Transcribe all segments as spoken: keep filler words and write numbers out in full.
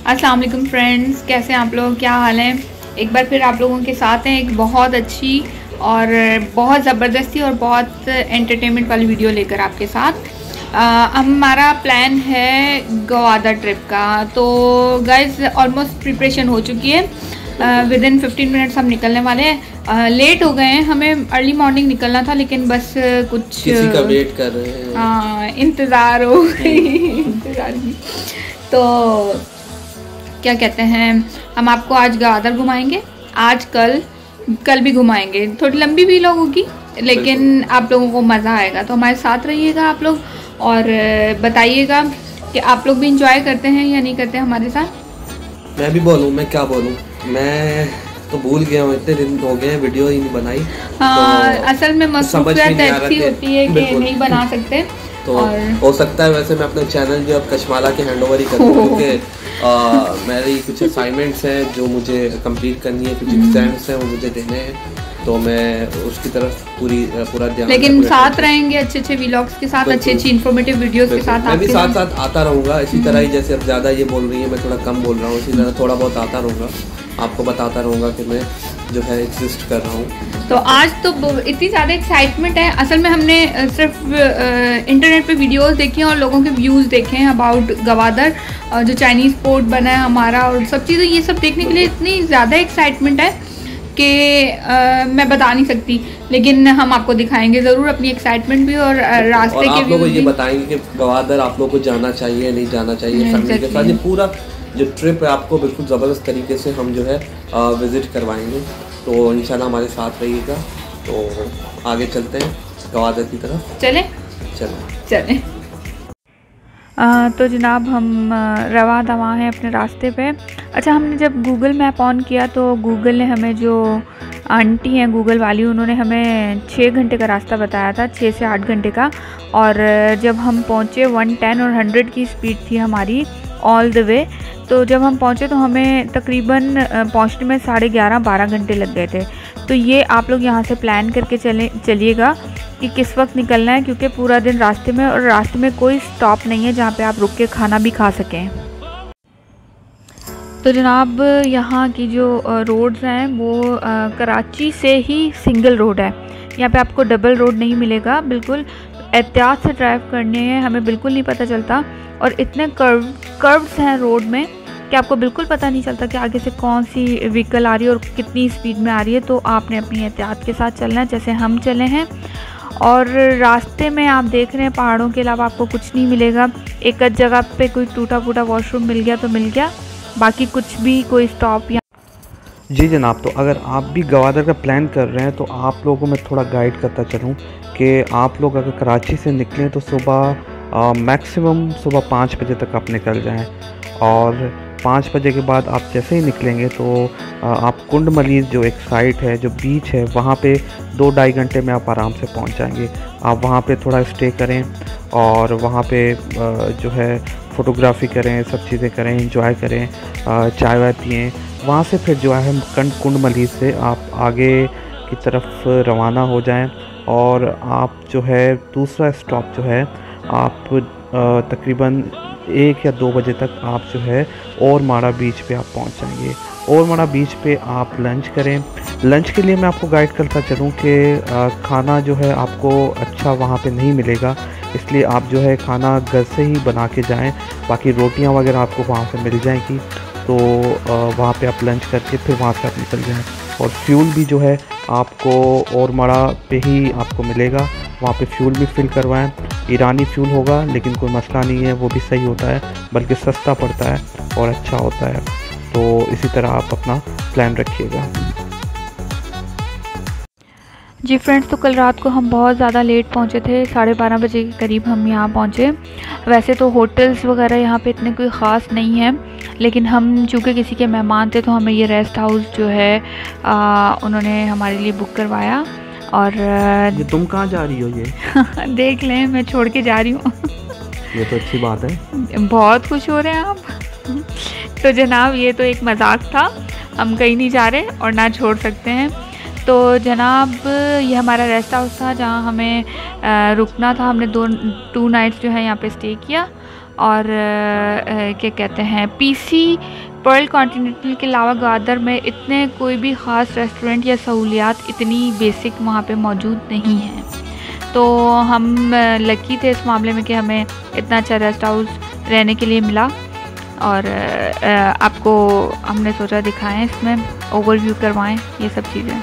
अस्सलाम वालेकुम फ्रेंड्स, कैसे हैं आप लोग, क्या हाल है। एक बार फिर आप लोगों के साथ हैं एक बहुत अच्छी और बहुत ज़बरदस्ती और बहुत एंटरटेनमेंट वाली वीडियो लेकर आपके साथ। आ, हमारा प्लान है गवादर ट्रिप का। तो गाइस ऑलमोस्ट प्रिपरेशन हो चुकी है, विद इन फिफ्टीन मिनट्स हम निकलने वाले हैं। लेट हो गए हैं, हमें अर्ली मॉर्निंग निकलना था लेकिन बस कुछ किसी का वेट कर रहे हैं। हाँ, इंतज़ार हो इंतज़ार की। तो क्या कहते हैं, हम आपको आज गवादर घुमाएंगे, आज कल कल भी घुमाएंगे। थोड़ी लंबी भी लोग होगी लेकिन आप लोगों को मज़ा आएगा। तो हमारे साथ रहिएगा आप लोग और बताइएगा कि आप लोग भी इंजॉय करते हैं या नहीं करते हमारे साथ। मैं भी बोलूँ, मैं क्या बोलूँ, मैं तो भूल गया हूँ, इतने दिन हो गए वीडियो ही नहीं बनाई। हाँ, तो असल में मसरूफियत ऐसी होती है कि नहीं बना सकते। तो और हो सकता है वैसे मैं अपना चैनल जो अब कशमाला के हैंड ओवर ही कर दूँ, क्योंकि मेरी कुछ असाइनमेंट्स हैं जो मुझे कंप्लीट करनी है, कुछ एग्जाम्स हैं वो मुझे देने हैं, तो मैं उसकी तरफ पूरी पूरा ध्यान। लेकिन साथ रहेंगे अच्छे अच्छे व्लॉग्स के साथ, अच्छी अच्छी इन्फॉर्मेटिव वीडियोस के साथ। मैं भी साथ साथ आता रहूँगा इसी तरह ही, जैसे अब ज़्यादा ये बोल रही है मैं थोड़ा कम बोल रहा हूँ, इसी तरह थोड़ा बहुत आता रहूँगा, आपको बताता रहूँगा कि मैं जो है एग्जिस्ट कर रहा हूँ। तो आज तो इतनी ज़्यादा एक्साइटमेंट है। असल में हमने सिर्फ इंटरनेट पे वीडियोस देखी हैं और लोगों के व्यूज़ देखे हैं अबाउट गवादर, और जो चाइनीज़ पोर्ट बना है हमारा और सब चीज़ें, ये सब देखने के लिए इतनी ज़्यादा एक्साइटमेंट है कि मैं बता नहीं सकती। लेकिन हम आपको दिखाएंगे ज़रूर अपनी एक्साइटमेंट भी और रास्ते के आप लोगों को ये बताएंगे कि गवादर आप लोगों को जाना चाहिए नहीं जाना चाहिए फैमिली के साथ। ये पूरा जो ट्रिप है आपको बिल्कुल ज़बरदस्त तरीके से हम जो है विज़िट करवाएंगे, तो इंशाल्लाह हमारे साथ रहिएगा। तो आगे चलते हैं गवादर की तरफ। चलें चलें चलें आ, तो जनाब हम रवा दवा हैं अपने रास्ते पे। अच्छा, हमने जब गूगल मैप ऑन किया तो गूगल ने हमें, जो आंटी हैं गूगल वाली, उन्होंने हमें छः घंटे का रास्ता बताया था, छः से आठ घंटे का। और जब हम पहुँचे वन टेन और हंड्रेड की स्पीड थी हमारी ऑल द वे। तो जब हम पहुँचे तो हमें तकरीबन पहुँचने में साढ़े ग्यारह बारह घंटे लग गए थे। तो ये आप लोग यहाँ से प्लान करके चले चलिएगा कि किस वक्त निकलना है, क्योंकि पूरा दिन रास्ते में, और रास्ते में कोई स्टॉप नहीं है जहाँ पे आप रुक के खाना भी खा सकें। तो जनाब यहाँ की जो रोड्स हैं वो आ, कराची से ही सिंगल रोड है, यहाँ पे आपको डबल रोड नहीं मिलेगा। बिल्कुल एहतियात से ड्राइव करने हैं, हमें बिल्कुल नहीं पता चलता। और इतने कर्व कर्व्स हैं रोड में कि आपको बिल्कुल पता नहीं चलता कि आगे से कौन सी व्हीकल आ रही है और कितनी स्पीड में आ रही है। तो आपने अपनी एहतियात के साथ चलना है, जैसे हम चले हैं। और रास्ते में आप देख रहे हैं पहाड़ों के अलावा आपको कुछ नहीं मिलेगा। एक आध जगह पे कोई टूटा फूटा वॉशरूम मिल गया तो मिल गया, बाकी कुछ भी कोई स्टॉप या। जी जनाब, तो अगर आप भी गवादर का प्लान कर रहे हैं तो आप लोगों को मैं थोड़ा गाइड करता चलूँ कि आप लोग अगर कराची से निकलें तो सुबह मैक्सिमम सुबह पाँच बजे तक आप निकल जाएं, और पाँच बजे के बाद आप जैसे ही निकलेंगे तो आ, आप कुंड मलीज़ जो एक साइट है, जो बीच है, वहाँ पे दो ढाई घंटे में आप आराम से पहुँच जाएंगे। आप वहाँ पे थोड़ा स्टे करें और वहाँ पे आ, जो है फ़ोटोग्राफी करें, सब चीज़ें करें, एंजॉय करें, चाय वाय पिएँ। वहाँ से फिर जो है कंड कुंड मलीज़ से आप आगे की तरफ रवाना हो जाएं, और आप जो है दूसरा स्टॉप जो है आप तकरीबन एक या दो बजे तक आप जो है और माड़ा बीच पे आप पहुंच जाएंगे। और माड़ा बीच पे आप लंच करें। लंच के लिए मैं आपको गाइड करता चलूं कि खाना जो है आपको अच्छा वहाँ पे नहीं मिलेगा, इसलिए आप जो है खाना घर से ही बना के जाएं। बाकी रोटियां वगैरह आपको वहाँ से मिल जाएंगी, तो वहाँ पे आप लंच करके फिर वहाँ से आप निकल जाएँ। और फ्यूल भी जो है आपको और माड़ा पे ही आपको मिलेगा, वहाँ पे फ्यूल भी फिल करवाएं। ईरानी फ्यूल होगा लेकिन कोई मसला नहीं है, वो भी सही होता है, बल्कि सस्ता पड़ता है और अच्छा होता है। तो इसी तरह आप अपना प्लान रखिएगा। जी फ्रेंड्स, तो कल रात को हम बहुत ज़्यादा लेट पहुँचे थे, साढ़े बारह बजे के करीब हम यहाँ पहुँचे। वैसे तो होटल्स वगैरह यहाँ पे इतने कोई ख़ास नहीं है, लेकिन हम चूँकि किसी के मेहमान थे तो हमें ये रेस्ट हाउस जो है आ, उन्होंने हमारे लिए बुक करवाया। और ये तुम कहाँ जा रही हो ये देख लें, मैं छोड़ के जा रही हूँ। ये तो अच्छी बात है, बहुत खुश हो रहे हैं आप। तो जनाब ये तो एक मजाक था, हम कहीं नहीं जा रहे और ना छोड़ सकते हैं। तो जनाब ये हमारा रेस्ट हाउस था जहाँ हमें रुकना था। हमने दो टू नाइट्स जो है यहाँ पे स्टे किया और क्या कहते हैं पीसी पर्ल कॉन्टिनेंटल के अलावा ग्वादर में इतने कोई भी ख़ास रेस्टोरेंट या सहूलियात इतनी बेसिक वहाँ पे मौजूद नहीं हैं। तो हम लकी थे इस मामले में कि हमें इतना अच्छा रेस्ट हाउस रहने के लिए मिला, और आपको हमने सोचा दिखाएं, इसमें ओवरव्यू करवाएं ये सब चीज़ें।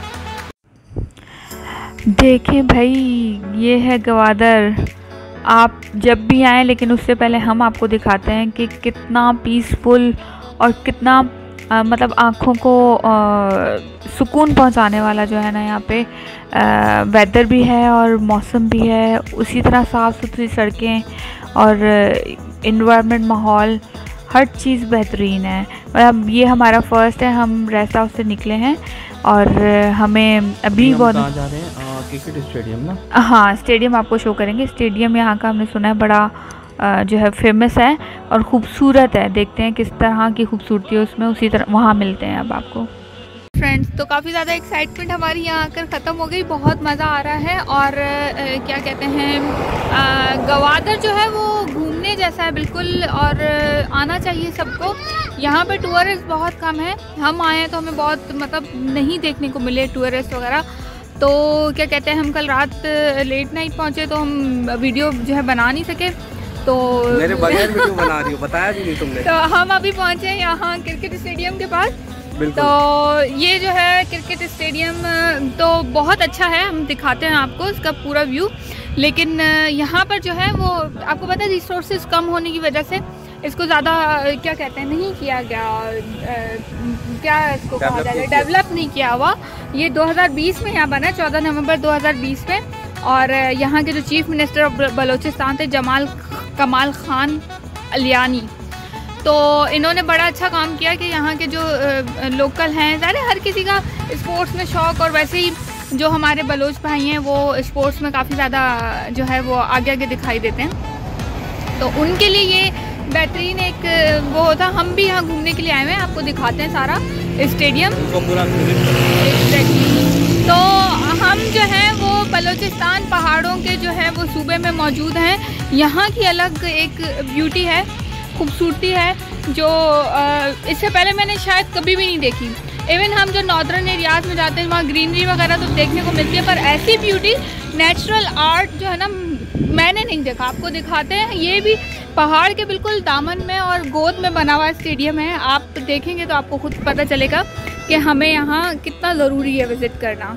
देखें भाई, ये है ग्वादर। आप जब भी आएँ, लेकिन उससे पहले हम आपको दिखाते हैं कि कितना पीसफुल और कितना आ, मतलब आँखों को सुकून पहुंचाने वाला जो है ना यहाँ पे वेदर भी है और मौसम भी है, उसी तरह साफ़ सुथरी सड़कें और इन्वायरमेंट, माहौल, हर चीज़ बेहतरीन है। मतलब ये हमारा फ़र्स्ट है, हम रेस्ट हाउस से निकले हैं और हमें अभी बहुत जा रहे हैं क्रिकेट स्टेडियम ना। हाँ, स्टेडियम आपको शो करेंगे। स्टेडियम यहाँ का हमने सुना है बड़ा जो है फेमस है और ख़ूबसूरत है। देखते हैं किस तरह की खूबसूरती है उसमें, उसी तरह वहाँ मिलते हैं अब आपको। फ्रेंड्स, तो काफ़ी ज़्यादा एक्साइटमेंट हमारी यहाँ आकर ख़त्म हो गई, बहुत मज़ा आ रहा है। और आ, क्या कहते हैं, ग्वादर जो है वो घूमने जैसा है बिल्कुल, और आना चाहिए सबको। यहाँ पे टूरिस्ट बहुत कम है, हम आए हैं तो हमें बहुत मतलब नहीं देखने को मिले टूरिस्ट वगैरह। तो क्या कहते हैं, हम कल रात लेट नाइट पहुँचे तो हम वीडियो जो है बना नहीं सके। तो मेरे बगैर वीडियो बना रही हो, बताया भी नहीं तुमने। तो हम अभी पहुँचे हैं यहाँ क्रिकेट स्टेडियम के पास। तो ये जो है क्रिकेट स्टेडियम तो बहुत अच्छा है, हम दिखाते हैं आपको इसका पूरा व्यू। लेकिन यहाँ पर जो है वो आपको पता है रिसोर्सेज कम होने की वजह से इसको ज़्यादा क्या कहते हैं नहीं किया गया, क्या इसको कहा जाए, डेवलप नहीं किया हुआ। ये दो हज़ार बीस में यहाँ बना, चौदह नवंबर दो हज़ार बीस में। और यहाँ के जो चीफ मिनिस्टर ऑफ बलोचिस्तान थे जमाल कमाल खान अलियानी, तो इन्होंने बड़ा अच्छा काम किया कि यहाँ के जो लोकल हैं, ज़ाहिर हर किसी का स्पोर्ट्स में शौक़, और वैसे ही जो हमारे बलोच भाई हैं वो स्पोर्ट्स में काफ़ी ज़्यादा जो है वो आगे आगे दिखाई देते हैं। तो उनके लिए ये बेहतरीन एक वो होता। हम भी यहाँ घूमने के लिए आए हुए हैं, आपको दिखाते हैं सारा स्टेडियम। तो हम जो है वो बलोचिस्तान पहाड़ों के जो है वो सूबे में मौजूद हैं। यहाँ की अलग एक ब्यूटी है, खूबसूरती है, जो इससे पहले मैंने शायद कभी भी नहीं देखी। इवन हम जो नॉर्दर्न एरियाज़ में जाते हैं वहाँ ग्रीनरी वगैरह तो देखने को मिलती है, पर ऐसी ब्यूटी, नेचुरल आर्ट जो है ना, मैंने नहीं देखा। आपको दिखाते हैं, ये भी पहाड़ के बिल्कुल दामन में और गोद में बना हुआ स्टेडियम है। आप देखेंगे तो आपको खुद पता चलेगा कि हमें यहाँ कितना ज़रूरी है विज़िट करना।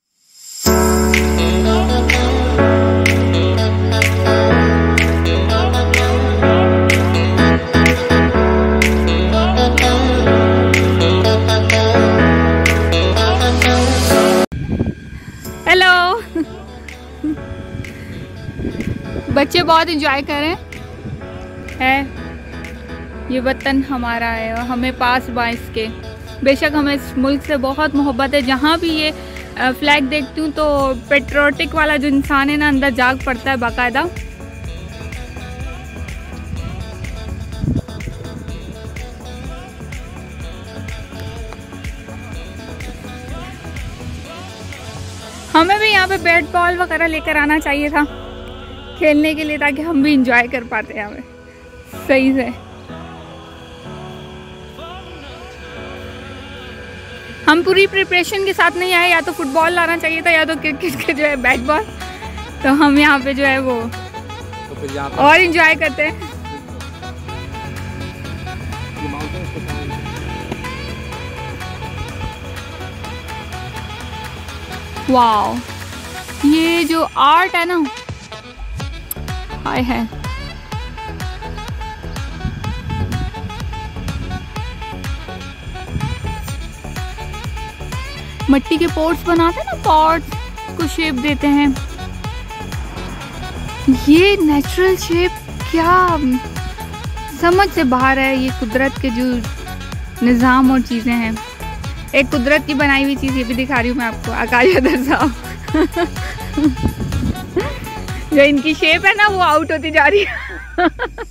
हेलो बच्चे बहुत एंजॉय कर रहे हैं। ये वतन हमारा है और हमें पास बाइस के, बेशक हमें इस मुल्क से बहुत मोहब्बत है। जहाँ भी ये फ्लैग देखती हूँ तो पेट्रोटिक वाला जो इंसान है ना अंदर जाग पड़ता है बाकायदा। हमें भी यहाँ पे बैट बॉल वगैरह लेकर आना चाहिए था खेलने के लिए, ताकि हम भी इंजॉय कर पाते हैं हमें सही से। हम पूरी प्रिपरेशन के साथ नहीं आए, या तो फुटबॉल लाना चाहिए था या तो क्रिकेट के जो है बैट बॉल। तो हम यहाँ पे जो है वो तो फिर और इंजॉय करते हैं। वाओ, ये जो आर्ट है ना, हाय है। मिट्टी के पॉट्स बनाते हैं ना, पॉट्स को शेप देते हैं। ये नेचुरल शेप क्या समझ से बाहर है। ये कुदरत के जो निज़ाम और चीज़ें हैं, एक कुदरत की बनाई हुई चीज़ ये भी दिखा रही हूँ मैं आपको। आकाश अदर साहब जो इनकी शेप है ना वो आउट होती जा रही है।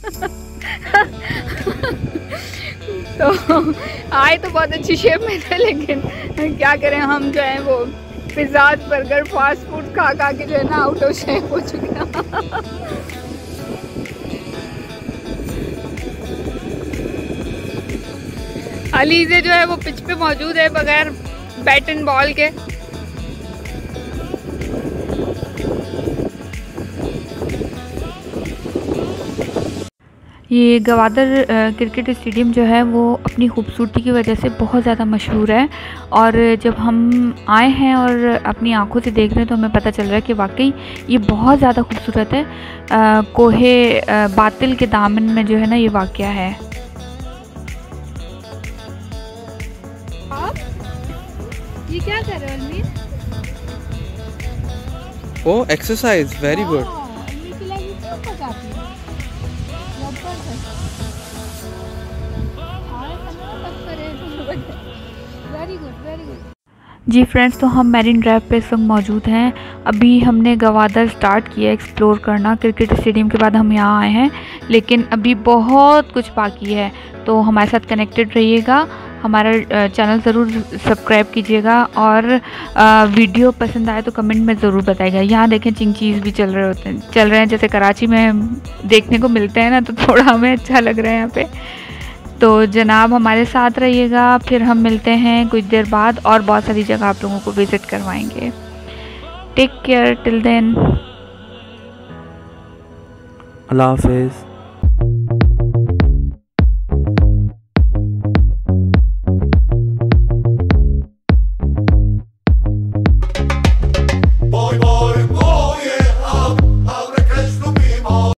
तो आए तो बहुत अच्छी शेप में थे, लेकिन क्या करें, हम जो है वो पिज़्ज़ा बर्गर फास्ट फूड खा खा के जो है ना आउट ऑफ शेप हो चुके हैं। अलीज़े जो है वो पिच पे मौजूद है बगैर बैट एंड बॉल के। ये गवादर क्रिकेट स्टेडियम जो है वो अपनी खूबसूरती की वजह से बहुत ज़्यादा मशहूर है, और जब हम आए हैं और अपनी आंखों से देख रहे हैं तो हमें पता चल रहा है कि वाकई ये बहुत ज़्यादा खूबसूरत है। आ, कोहे आ, बातिल के दामन में जो है ना ये वाक़या है। आप ये क्या कर रहे हो अलमीर? ओ एक्सरसाइज, वेरी गुड। जी फ्रेंड्स, तो हम मैरिन ड्राइव पे इस वक्त मौजूद हैं। अभी हमने गवादर स्टार्ट किया एक्सप्लोर करना। क्रिकेट स्टेडियम के बाद हम यहाँ आए हैं, लेकिन अभी बहुत कुछ बाकी है, तो हमारे साथ कनेक्टेड रहिएगा। हमारा चैनल ज़रूर सब्सक्राइब कीजिएगा, और वीडियो पसंद आए तो कमेंट में ज़रूर बताइएगा। यहाँ देखें चिंचीज़ भी चल रहे होते हैं चल रहे हैं जैसे कराची में देखने को मिलते हैं ना, तो थोड़ा हमें अच्छा लग रहा है यहाँ पे। तो जनाब हमारे साथ रहिएगा, फिर हम मिलते हैं कुछ देर बाद और बहुत सारी जगह आप लोगों को विज़िट करवाएंगे। Take care till then, Allah हाफिज़।